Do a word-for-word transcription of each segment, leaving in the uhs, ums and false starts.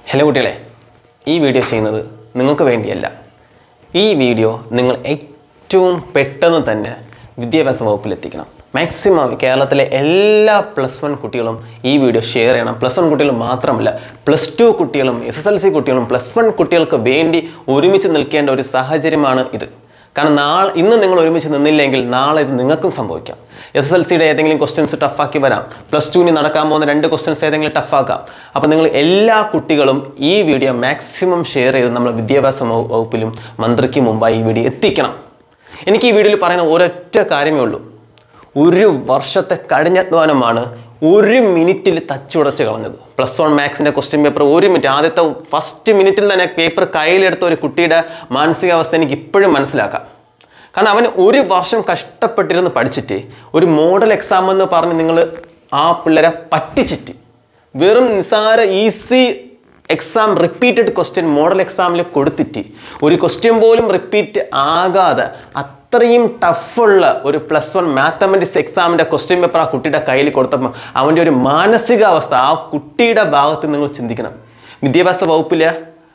Hello കുട്ടികളെ, ഈ video ചെയ്യുന്നത് നിങ്ങൾക്ക് വേണ്ടിയല്ല. ഈ വീഡിയോ നിങ്ങൾ ഏറ്റവും പെട്ടെന്ന് തന്നെ വിദ്യാഭ്യാസ വകുപ്പിലെത്തിക്കണം. മാക്സിമം കേരളത്തിലെ എല്ലാ പ്ലസ് വൺ കുട്ടികളും ഈ വീഡിയോ ഷെയർ ചെയ്യണം. പ്ലസ് വൺ കുട്ടികൾ മാത്രമല്ല, പ്ലസ് ടു കുട്ടികളും എസ് എസ് എൽ സി കുട്ടികളും പ്ലസ് വൺ കുട്ടികൾക്ക് വേണ്ടി ഒരുമിച്ച് നിൽക്കേണ്ട ഒരു സാഹചര്യമാണ് ഇത്. കാരണം നാളെ ഇന്ന് നിങ്ങൾ ഒരുമിച്ച് നിന്നില്ലെങ്കിൽ നാളെ ഇത് നിങ്ങൾക്കും സംഭവിക്കാം. എസ് എസ് എൽ സിയുടെ ഏതെങ്കിലും ക്വസ്റ്റ്യൻസ് ടഫാക്കി വരാം. പ്ലസ് ടുവിന് നടക്കാൻ പോകുന്ന രണ്ട് ക്വസ്റ്റ്യൻസ് ഏതെങ്കിലും ടഫാക്കാം. അപ്പോൾ നിങ്ങൾ എല്ലാ കുട്ടികളും ഈ വീഡിയോ മാക്സിമം ഷെയർ ചെയ്ത് നമ്മൾ വിദ്യാഭ്യാസ വകുപ്പിലും മന്ത്രിക്ക് മുമ്പായി ഈ വീഡിയോ എത്തിക്കണം. എനിക്ക് ഈ വീഡിയോയിൽ പറയുന്ന ഒരൊറ്റ കാര്യമേ ഉള്ളൂ. ഒരു വർഷത്തെ കഠിനാധ്വാനമാണ് ഒരു മിനിറ്റിൽ തച്ചുടച്ച് കളഞ്ഞത്. പ്ലസ് വൺ മാത്സിൻ്റെ ക്വസ്റ്റ്യൻ പേപ്പർ ഒരു മിനിറ്റ്, ആദ്യത്തെ ഫസ്റ്റ് മിനിറ്റിൽ തന്നെ പേപ്പർ കയ്യിലെടുത്ത ഒരു കുട്ടിയുടെ മാനസികാവസ്ഥ എനിക്ക് ഇപ്പോഴും മനസ്സിലാക്കാം. കാരണം അവൻ ഒരു വർഷം കഷ്ടപ്പെട്ടിരുന്ന് പഠിച്ചിട്ട് ഒരു മോഡൽ എക്സാം എന്ന് പറഞ്ഞ് നിങ്ങൾ ആ പിള്ളേരെ പറ്റിച്ചിട്ട് വെറും നിസ്സാര easy exam repeated question model എക്സാമിൽ കൊടുത്തിട്ട് ഒരു ക്വസ്റ്റ്യൻ പോലും റിപ്പീറ്റ് ആകാതെ അത്രയും ടഫുള്ള ഒരു പ്ലസ് വൺ മാത്തമെറ്റിക്സ് എക്സാമിൻ്റെ ക്വസ്റ്റ്യൻ പേപ്പർ ആ കുട്ടിയുടെ കയ്യിൽ കൊടുത്തപ്പോൾ അവൻ്റെ ഒരു മാനസികാവസ്ഥ ആ കുട്ടിയുടെ ഭാഗത്ത് നിങ്ങൾ ചിന്തിക്കണം. വിദ്യാഭ്യാസ വകുപ്പിലെ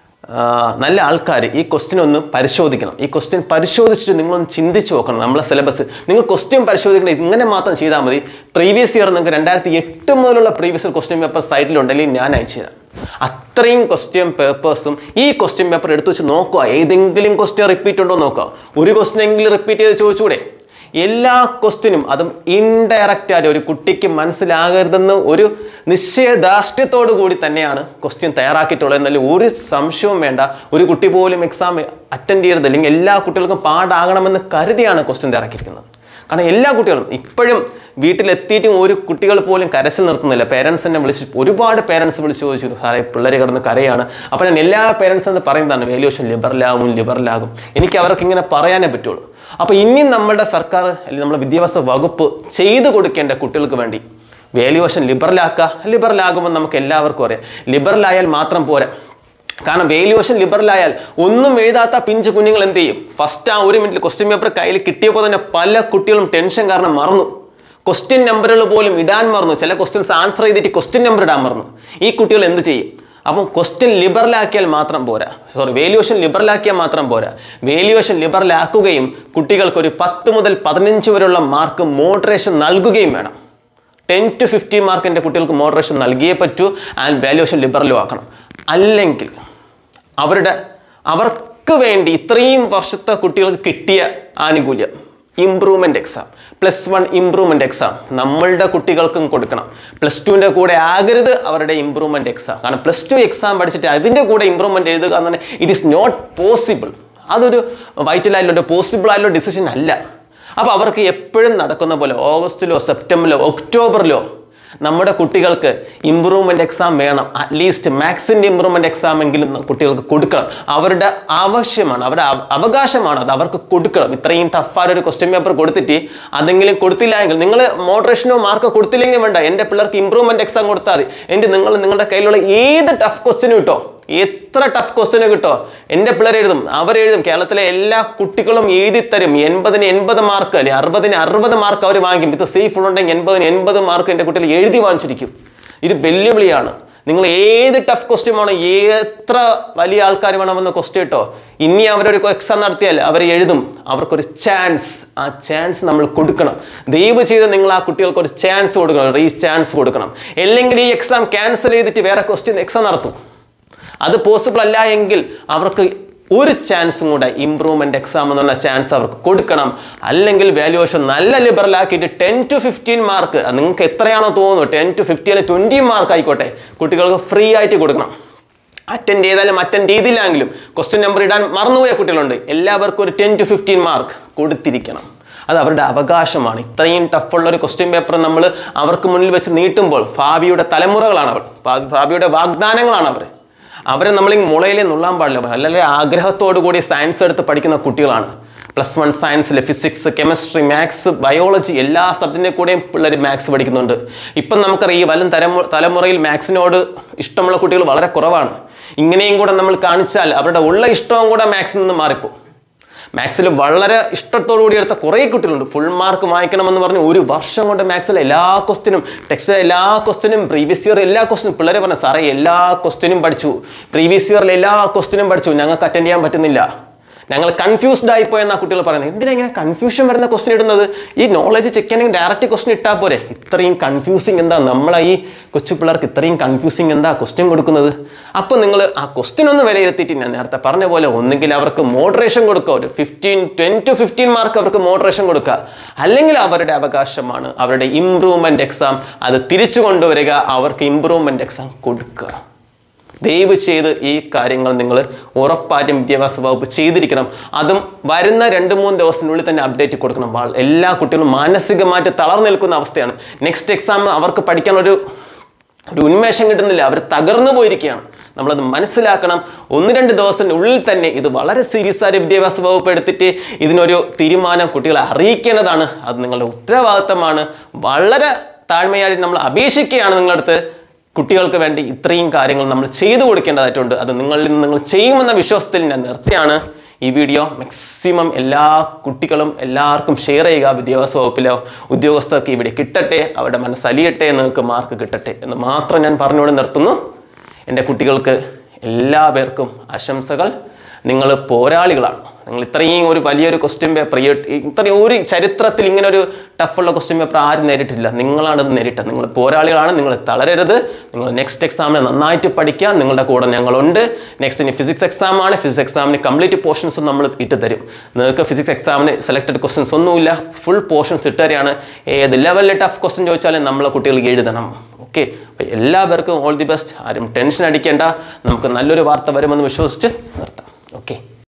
നല്ല ആൾക്കാർ ഈ ക്വസ്റ്റ്യൻ ഒന്ന് പരിശോധിക്കണം. ഈ ക്വസ്റ്റ്യൻ പരിശോധിച്ചിട്ട് നിങ്ങളൊന്ന് ചിന്തിച്ച് നോക്കണം. നമ്മളെ സിലബസ് നിങ്ങൾ ക്വസ്റ്റ്യൻ പരിശോധിക്കണം. ഇങ്ങനെ മാത്രം ചെയ്താൽ മതി. പ്രീവിയസ് ഇയർ നിങ്ങൾക്ക് രണ്ടായിരത്തി എട്ട് മുതലുള്ള പ്രീവിയസ് ഇയർ ക്വസ്റ്റ്യൻ പേപ്പർ സൈറ്റിലുണ്ടെങ്കിൽ ഞാൻ അയച്ചു തരാം. അത്രയും ക്വസ്റ്റ്യൻ പേപ്പേഴ്സും ഈ ക്വസ്റ്റ്യൻ പേപ്പർ എടുത്തു വെച്ച് നോക്കുക. ഏതെങ്കിലും ക്വസ്റ്റ്യൻ റിപ്പീറ്റ് ഉണ്ടോ നോക്കുക. ഒരു ക്വസ്റ്റ്യൻ എങ്കിലും റിപ്പീറ്റ് ചെയ്ത് ചോദിച്ചുകൂടെ? എല്ലാ ക്വസ്റ്റ്യനും അതും ഇൻഡയറക്റ്റ് ആയിട്ട് ഒരു കുട്ടിക്ക് മനസ്സിലാകരുതെന്ന് ഒരു നിശ്ചയദാർഢ്യത്തോടു കൂടി തന്നെയാണ് ക്വസ്റ്റ്യൻ തയ്യാറാക്കിയിട്ടുള്ളത്. എന്നാലും ഒരു സംശയവും വേണ്ട. ഒരു കുട്ടി പോലും എക്സാം അറ്റൻഡ് ചെയ്യരുത്, അല്ലെങ്കിൽ എല്ലാ കുട്ടികൾക്കും പാടാകണമെന്ന് കരുതിയാണ് ക്വസ്റ്റ്യൻ തയ്യാറാക്കിയിരിക്കുന്നത്. കാരണം എല്ലാ കുട്ടികളും ഇപ്പോഴും വീട്ടിലെത്തിയിട്ടും ഒരു കുട്ടികൾ പോലും കരച്ചിൽ നിർത്തുന്നില്ല. പേരൻസിനെ വിളിച്ച് ഒരുപാട് പേരൻസ് വിളിച്ച് ചോദിച്ചു, സാറേ പിള്ളേർ കിടന്ന് കരയാണ്. അപ്പോൾ ഞാൻ എല്ലാ പേരൻസും എന്ന് പറയുന്നതാണ് വാല്യുവേഷൻ ലിബറലാകും ലിബറലാകും. എനിക്ക് അവർക്ക് ഇങ്ങനെ പറയാനേ പറ്റുള്ളൂ. അപ്പോൾ ഇനി നമ്മുടെ സർക്കാർ അല്ലെങ്കിൽ നമ്മുടെ വിദ്യാഭ്യാസ വകുപ്പ് ചെയ്തു കൊടുക്കേണ്ട കുട്ടികൾക്ക് വേണ്ടി വാല്യുവേഷൻ ലിബറലാക്കുക. ലിബറലാകുമ്പോൾ നമുക്ക് എല്ലാവർക്കും അറിയാം, ലിബറലായാൽ മാത്രം പോരാ. കാരണം വാല്യുവേഷൻ ലിബറലായാൽ ഒന്നും എഴുതാത്ത പിഞ്ചു കുഞ്ഞുങ്ങൾ എന്ത് ചെയ്യും? ഫസ്റ്റ് ആ ഒരു മിനിറ്റിൽ ക്വസ്റ്റ്യൻ പേപ്പർ കയ്യിൽ കിട്ടിയപ്പോൾ തന്നെ പല കുട്ടികളും ടെൻഷൻ കാരണം മറന്നു. ക്വസ്റ്റ്യൻ നമ്പറുകൾ പോലും ഇടാൻ മറന്നു. ചില ക്വസ്റ്റ്യൻസ് ആൻസർ ചെയ്തിട്ട് ക്വസ്റ്റ്യൻ നമ്പർ ഇടാൻ മറന്നു. ഈ കുട്ടികൾ എന്ത് ചെയ്യും? അപ്പം ക്വസ്റ്റ്യൻ ലിബറലാക്കിയാൽ മാത്രം പോരാ, സോറി വാല്യുവേഷൻ ലിബറലാക്കിയാൽ മാത്രം പോരാ. വാല്യുവേഷൻ ലിബറലാക്കുകയും കുട്ടികൾക്ക് ഒരു പത്ത് മുതൽ പതിനഞ്ച് വരെയുള്ള മാർക്ക് മോഡറേഷൻ നൽകുകയും വേണം. ടെൻ ടു ഫിഫ്റ്റീൻ മാർക്കിൻ്റെ കുട്ടികൾക്ക് മോഡറേഷൻ നൽകിയേ പറ്റൂ. ആൻഡ് വാല്യുവേഷൻ ലിബറലും ആക്കണം. അല്ലെങ്കിൽ അവരുടെ അവർക്ക് വേണ്ടി ഇത്രയും വർഷത്തെ കുട്ടികൾക്ക് കിട്ടിയ ആനുകൂല്യം improvement exam, plus one improvement exam നമ്മളുടെ കുട്ടികൾക്കും കൊടുക്കണം. പ്ലസ് ടുവിൻ്റെ കൂടെ ആകരുത് അവരുടെ ഇംപ്രൂവ്മെൻ്റ് എക്സാം. കാരണം പ്ലസ് ടു എക്സാം പഠിച്ചിട്ട് അതിൻ്റെ കൂടെ ഇംപ്രൂവ്മെൻ്റ് എഴുതുക എന്ന് പറഞ്ഞാൽ ഇറ്റ് ഈസ് നോട്ട് പോസിബിൾ. അതൊരു വൈറ്റലായിട്ടുള്ള പോസിബിൾ ആയിട്ടുള്ള ഡിസിഷൻ അല്ല. അപ്പോൾ അവർക്ക് എപ്പോഴും നടക്കുന്ന പോലെ ഓഗസ്റ്റിലോ സെപ്റ്റംബറിലോ ഒക്ടോബറിലോ നമ്മുടെ കുട്ടികൾക്ക് ഇംപ്രൂവ്മെൻ്റ് എക്സാം വേണം. അറ്റ്ലീസ്റ്റ് മാത്സിൻ്റെ ഇംപ്രൂവ്മെൻ്റ് എക്സാം എങ്കിലും കുട്ടികൾക്ക് കൊടുക്കണം. അവരുടെ ആവശ്യമാണ്, അവരുടെ അവകാശമാണ്, അത് അവർക്ക് കൊടുക്കണം. ഇത്രയും ടഫായ ഒരു ക്വസ്റ്റ്യൻ പേപ്പർ കൊടുത്തിട്ട് അതെങ്കിലും കൊടുത്തില്ല എങ്കിൽ നിങ്ങൾ മോഡറേഷനോ മാർക്കോ കൊടുത്തില്ലെങ്കിൽ വേണ്ട, എൻ്റെ പിള്ളേർക്ക് ഇംപ്രൂവ്മെൻ്റ് എക്സാം കൊടുത്താൽ മതി. എൻ്റെ നിങ്ങൾ നിങ്ങളുടെ കയ്യിലുള്ള ഏത് ടഫ് ക്വസ്റ്റ്യനും കിട്ടോ, എത്ര ടഫ് ക്വസ്റ്റ്യന് കിട്ടോ എൻ്റെ പിള്ളേർ എഴുതും, അവരെഴുതും. കേരളത്തിലെ എല്ലാ കുട്ടികളും എഴുതിത്തരും. എൺപതിന് എൺപത് മാർക്ക് അല്ലെങ്കിൽ അറുപതിന് അറുപത് മാർക്ക് അവർ വാങ്ങിക്കും. വിത്ത് സേഫ് ഉണ്ടെങ്കിൽ എൺപതിന് എൺപത് മാർക്ക് എൻ്റെ കുട്ടികൾ എഴുതി വാങ്ങിച്ചിരിക്കും. ഇത് വെല്ലുവിളിയാണ്. നിങ്ങൾ ഏത് ടഫ് ക്വസ്റ്റ്യൻ വേണോ, എത്ര വലിയ ആൾക്കാർ വേണമെന്ന് ക്വസ്റ്റ്യൻ ഇട്ടോ, ഇനി അവരൊരു എക്സാം നടത്തിയാൽ അവർ എഴുതും. അവർക്കൊരു ചാൻസ്, ആ ചാൻസ് നമ്മൾ കൊടുക്കണം. ദയവ് ചെയ്ത് നിങ്ങൾ ആ കുട്ടികൾക്ക് ഒരു ചാൻസ് കൊടുക്കണം, ഈ ചാൻസ് കൊടുക്കണം. അല്ലെങ്കിൽ ഈ എക്സാം ക്യാൻസൽ ചെയ്തിട്ട് വേറെ ക്വസ്റ്റ്യൻ എക്സാം നടത്തും. അത് പോസിബിൾ അല്ല എങ്കിൽ അവർക്ക് ഒരു ചാൻസും കൂടെ ഇംപ്രൂവ്മെൻ്റ് എക്സാം എന്ന് പറഞ്ഞ ചാൻസ് അവർക്ക് കൊടുക്കണം. അല്ലെങ്കിൽ വാല്യുവേഷൻ നല്ല ലിബറൽ ആക്കിയിട്ട് ടെൻ ടു ഫിഫ്റ്റീൻ മാർക്ക് നിങ്ങൾക്ക് എത്രയാണോ തോന്നുന്നു, ten to fifteen twenty mark ആയിക്കോട്ടെ, കുട്ടികൾക്ക് ഫ്രീ ആയിട്ട് കൊടുക്കണം. അറ്റൻഡ് ചെയ്താലും അറ്റൻഡ് ചെയ്തില്ലെങ്കിലും ക്വസ്റ്റ്യൻ നമ്പർ ഇടാൻ മറന്നുപോയ കുട്ടികളുണ്ട്. എല്ലാവർക്കും ഒരു ടെൻ ടു ഫിഫ്റ്റീൻ മാർക്ക് കൊടുത്തിരിക്കണം. അത് അവരുടെ അവകാശമാണ്. ഇത്രയും ടഫുള്ള ഒരു ക്വസ്റ്റ്യൻ പേപ്പർ നമ്മൾ അവർക്ക് മുന്നിൽ വെച്ച് നീട്ടുമ്പോൾ ഭാവിയുടെ തലമുറകളാണ് അവർ, ഭാവിയുടെ വാഗ്ദാനങ്ങളാണ് അവർ. അവരെ നമ്മൾ ഈ മുളയിലേ നുള്ളാൻ പാടില്ല. അല്ലെങ്കിൽ ആഗ്രഹത്തോടു കൂടി സയൻസ് എടുത്ത് പഠിക്കുന്ന കുട്ടികളാണ്. പ്ലസ് വൺ സയൻസിൽ ഫിസിക്സ്, കെമിസ്ട്രി, മാത്സ്, ബയോളജി എല്ലാ സബ്ജക്റ്റിൻ്റെ കൂടെയും പിള്ളേർ മാത്സ് പഠിക്കുന്നുണ്ട്. ഇപ്പം നമുക്കറിയാം ഈ വരും തലമു തലമുറയിൽ മാത്സിനോട് ഇഷ്ടമുള്ള കുട്ടികൾ വളരെ കുറവാണ്. ഇങ്ങനെയും കൂടെ നമ്മൾ കാണിച്ചാൽ അവരുടെ ഉള്ള ഇഷ്ടവും കൂടെ മാത്സിൽ നിന്ന് മാറിപ്പോകും. മാത്സിൽ വളരെ ഇഷ്ടത്തോടു കൂടി എടുത്ത കുറേ കുട്ടികളുണ്ട്. ഫുൾ മാർക്ക് വാങ്ങിക്കണമെന്ന് പറഞ്ഞ് ഒരു വർഷം കൊണ്ട് മാത്സിലെ എല്ലാ ക്വസ്റ്റിനും, ടെക്സ്റ്റിലെ എല്ലാ ക്വസ്റ്റിനും, പ്രീവിയസ് ഇയർ എല്ലാ ക്വസ്റ്റിനും പിള്ളേരെ പറഞ്ഞു സാറേ എല്ലാ ക്വസ്റ്റിനും പഠിച്ചു, പ്രീവിയസ് ഇയറിൽ എല്ലാ ക്വസ്റ്റിനും പഠിച്ചു, ഞങ്ങൾക്ക് അറ്റൻഡ് ചെയ്യാൻ പറ്റുന്നില്ല, ഞങ്ങൾ കൺഫ്യൂസ്ഡ് ആയിപ്പോയെന്നാ കുട്ടികൾ പറയുന്നത്. എന്തിനാ ഇങ്ങനെ കൺഫ്യൂഷൻ വരുന്ന ക്വസ്റ്റ്യൻ ഇടുന്നത്? ഈ നോളജ് ചെക്ക് ചെയ്യണമെങ്കിൽ ഡയറക്റ്റ് ക്വസ്റ്റ്യൻ ഇട്ടാൽ പോരെ. ഇത്രയും കൺഫ്യൂസിങ് എന്താ? നമ്മളെ ഈ കൊച്ചു പിള്ളേർക്ക് ഇത്രയും കൺഫ്യൂസിങ് എന്താ ക്വസ്റ്റ്യൻ കൊടുക്കുന്നത്? അപ്പോൾ നിങ്ങൾ ആ ക്വസ്റ്റ്യൻ ഒന്ന് വിലയിരുത്തിയിട്ട് ഞാൻ നേരത്തെ പറഞ്ഞ പോലെ ഒന്നുകിൽ അവർക്ക് മോഡറേഷൻ കൊടുക്കുക, ഒരു fifteen ten to fifteen mark അവർക്ക് മോഡറേഷൻ കൊടുക്കുക, അല്ലെങ്കിൽ അവരുടെ അവകാശമാണ് അവരുടെ ഇംപ്രൂവ്മെൻറ്റ് എക്സാം അത് തിരിച്ചു കൊണ്ടുവരിക, അവർക്ക് ഇംപ്രൂവ്മെൻറ്റ് എക്സാം കൊടുക്കുക. ദയവ് ചെയ്ത് ഈ കാര്യങ്ങൾ നിങ്ങൾ ഉറപ്പായിട്ടും വിദ്യാഭ്യാസ വകുപ്പ് ചെയ്തിരിക്കണം. അതും വരുന്ന രണ്ട് മൂന്ന് ദിവസത്തിനുള്ളിൽ തന്നെ അപ്ഡേറ്റ് കൊടുക്കണം. എല്ലാ കുട്ടികളും മാനസികമായിട്ട് തളർന്നു നിൽക്കുന്ന അവസ്ഥയാണ്. നെക്സ്റ്റ് എക്സാം അവർക്ക് പഠിക്കാൻ ഒരു ഒരു ഉന്മേഷം കിട്ടുന്നില്ല, അവർ തകർന്നു പോയിരിക്കുകയാണ്. നമ്മളത് മനസ്സിലാക്കണം. ഒന്ന് രണ്ട് ദിവസത്തിൻ്റെ ഉള്ളിൽ തന്നെ ഇത് വളരെ സീരിയസ് ആയിട്ട് വിദ്യാഭ്യാസ വകുപ്പ് എടുത്തിട്ട് ഇതിനൊരു തീരുമാനം കുട്ടികളെ അറിയിക്കേണ്ടതാണ്. അത് നിങ്ങളുടെ ഉത്തരവാദിത്തമാണ്. വളരെ താഴ്മയായിട്ട് നമ്മൾ അപേക്ഷിക്കുകയാണ് നിങ്ങളുടെ അടുത്ത്. കുട്ടികൾക്ക് വേണ്ടി ഇത്രയും കാര്യങ്ങൾ നമ്മൾ ചെയ്തു കൊടുക്കേണ്ടതായിട്ടുണ്ട്. അത് നിങ്ങളിൽ നിന്ന് നിങ്ങൾ ചെയ്യുമെന്ന വിശ്വാസത്തിൽ ഞാൻ നിർത്തിയാണ് ഈ വീഡിയോ. മാക്സിമം എല്ലാ കുട്ടികളും എല്ലാവർക്കും ഷെയർ ചെയ്യുക. വിദ്യാഭ്യാസ വകുപ്പിലെ ഉദ്യോഗസ്ഥർക്ക് ഇവിടെ കിട്ടട്ടെ, അവരുടെ മനസ്സലിയട്ടെ, നിങ്ങൾക്ക് മാർക്ക് കിട്ടട്ടെ എന്ന് മാത്രം ഞാൻ പറഞ്ഞുകൊണ്ട് നിർത്തുന്നു. എൻ്റെ കുട്ടികൾക്ക് എല്ലാ പേർക്കും ആശംസകൾ. നിങ്ങൾ പോരാളികളാണ്. നിങ്ങൾ ഇത്രയും ഒരു വലിയൊരു ക്വസ്റ്റ്യൻ പേപ്പർ, ഇത്രയും ഒരു ചരിത്രത്തിൽ ഇങ്ങനെ ഒരു ടഫുള്ള ക്വസ്റ്റ്യൻ പേപ്പർ ആരും നേരിട്ടില്ല. നിങ്ങളാണ് നേരിട്ടത്. നിങ്ങൾ പോരാളികളാണ്. നിങ്ങൾ തളരരുത്. നിങ്ങൾ നെക്സ്റ്റ് എക്സാമിന് നന്നായിട്ട് പഠിക്കുക. നിങ്ങളുടെ കൂടെ ഞങ്ങളുണ്ട്. നെക്സ്റ്റ് ഇനി ഫിസിക്സ് എക്സാമാണ്. ഫിസിക്സ് എക്സാമിന് കംപ്ലീറ്റ് പോർഷൻസും നമ്മൾ ഇട്ട് തരും. നിങ്ങൾക്ക് ഫിസിക്സ് എക്സാമിന് സെലക്റ്റഡ് ക്വസ്റ്റ്യൻസ് ഒന്നുമില്ല, ഫുൾ പോർഷൻസ് ഇട്ട് തരികയാണ്. ഏത് ലെവലിൽ ടഫ് ക്വസ്റ്റ്യൻ ചോദിച്ചാലും നമ്മളെ കുട്ടികൾ എഴുതണം. ഓക്കെ, അപ്പോൾ എല്ലാവർക്കും ഓൾ ദി ബെസ്റ്റ്. ആരും ടെൻഷൻ അടിക്കേണ്ട. നമുക്ക് നല്ലൊരു വാർത്ത വരുമെന്ന് വിശ്വസിച്ച് നിർത്താം. ഓക്കെ.